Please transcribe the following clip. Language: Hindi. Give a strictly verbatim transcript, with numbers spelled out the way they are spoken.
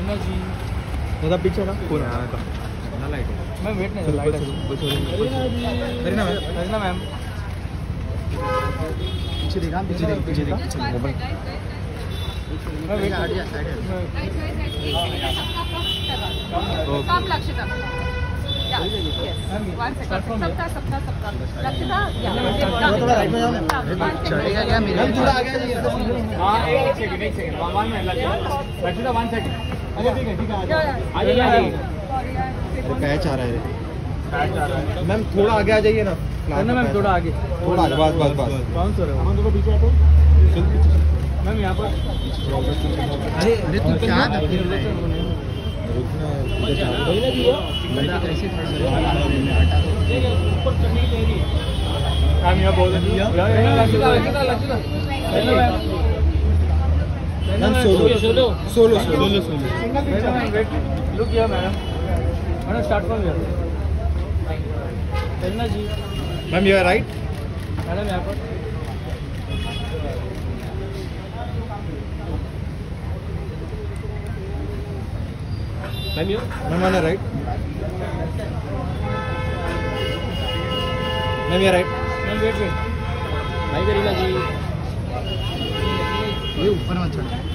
प्रेरणा जी दादा पीछे ना कौन है ना लाइट मैम वेट नहीं light Prerna ma'am Prerna ma'am पीछे देखा पीछे देख पीछे देख मोबाइल मैं वेट काम लक्षिता सबका सबका सबका लक्षिता थोड़ा राइट में जाओ चलेगा क्या मेरा थोड़ा आगे जाइए हां एक सेकंड एक second one minute Lakshita one second अरे ठीक है ठीक है आ जाइए पैच आ रहा है मैम थोड़ा आगे आ जाइए ना ना मैम थोड़ा आगे थोड़ा आगे बस बस बस बाउंस हो रहा है हम दोनों पीछे आते मैम यहां पर अरे अरे तू क्या I'm here बोल रही है ma'am solo solo solo solo solo look here madam madam start from here Prerna ji ma'am you are right madam यहाँ पर ma'am you ma'am on right ma'am you are right ma'am wait wait भाई करीना जी ये ऊपर मत चढ़